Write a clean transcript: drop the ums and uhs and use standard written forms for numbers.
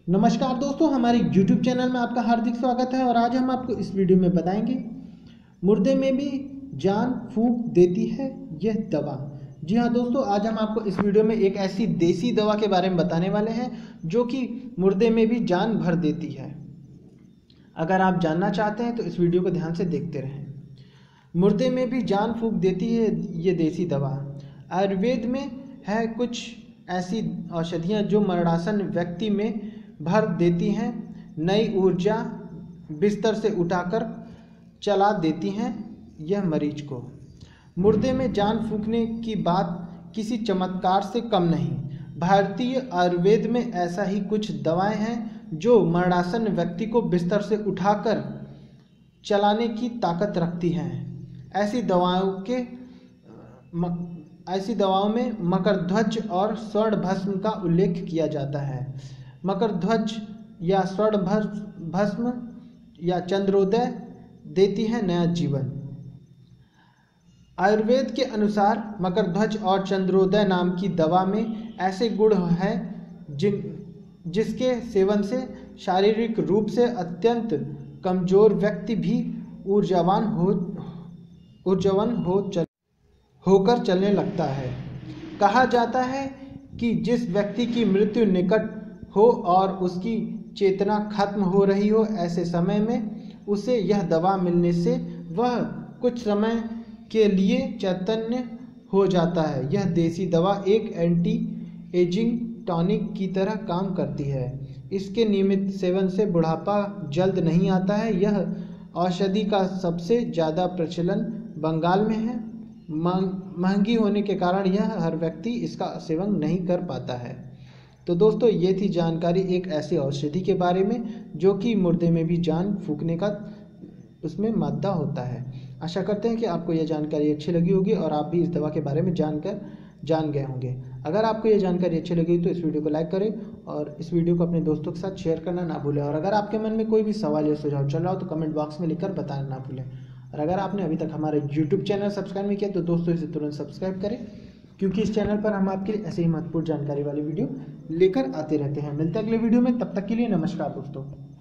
नमस्कार दोस्तों, हमारे YouTube चैनल में आपका हार्दिक स्वागत है। और आज हम आपको इस वीडियो में बताएंगे मुर्दे में भी जान फूंक देती है यह दवा। जी हाँ दोस्तों, आज हम आपको इस वीडियो में एक ऐसी देसी दवा के बारे में बताने वाले हैं जो कि मुर्दे में भी जान भर देती है। अगर आप जानना चाहते हैं तो इस वीडियो को ध्यान से देखते रहें। मुर्दे में भी जान फूंक देती है ये देसी दवा। आयुर्वेद में है कुछ ऐसी औषधियाँ जो मरणासन व्यक्ति में भर देती हैं, नई ऊर्जा बिस्तर से उठाकर चला देती हैं यह मरीज को। मुर्दे में जान फूंकने की बात किसी चमत्कार से कम नहीं। भारतीय आयुर्वेद में ऐसा ही कुछ दवाएं हैं जो मरणासन व्यक्ति को बिस्तर से उठाकर चलाने की ताकत रखती हैं। ऐसी दवाओं में मकरध्वज और स्वर्ण भस्म का उल्लेख किया जाता है। मकरध्वज या स्वर्ण भस्म या चंद्रोदय देती है नया जीवन। आयुर्वेद के अनुसार मकरध्वज और चंद्रोदय नाम की दवा में ऐसे गुण हैं जिसके सेवन से शारीरिक रूप से अत्यंत कमजोर व्यक्ति भी ऊर्जावान होकर चलने लगता है। कहा जाता है कि जिस व्यक्ति की मृत्यु निकट हो और उसकी चेतना खत्म हो रही हो, ऐसे समय में उसे यह दवा मिलने से वह कुछ समय के लिए चैतन्य हो जाता है। यह देसी दवा एक एंटी एजिंग टॉनिक की तरह काम करती है। इसके नियमित सेवन से बुढ़ापा जल्द नहीं आता है। यह औषधि का सबसे ज़्यादा प्रचलन बंगाल में है। महंगी होने के कारण यह हर व्यक्ति इसका सेवन नहीं कर पाता है। तो दोस्तों, ये थी जानकारी एक ऐसी औषधि के बारे में जो कि मुर्दे में भी जान फूंकने का उसमें मादा होता है। आशा करते हैं कि आपको यह जानकारी अच्छी लगी होगी और आप भी इस दवा के बारे में जान गए होंगे। अगर आपको यह जानकारी अच्छी लगी तो इस वीडियो को लाइक करें और इस वीडियो को अपने दोस्तों के साथ शेयर करना ना भूलें। और अगर आपके मन में कोई भी सवाल या सुझाव चल रहा हो तो कमेंट बॉक्स में लिखकर बताना ना भूलें। और अगर आपने अभी तक हमारे YouTube चैनल सब्सक्राइब नहीं किया तो दोस्तों इसे तुरंत सब्सक्राइब करें, क्योंकि इस चैनल पर हम आपके लिए ऐसे ही महत्वपूर्ण जानकारी वाली वीडियो लेकर आते रहते हैं। मिलते हैं अगले वीडियो में, तब तक के लिए नमस्कार दोस्तों।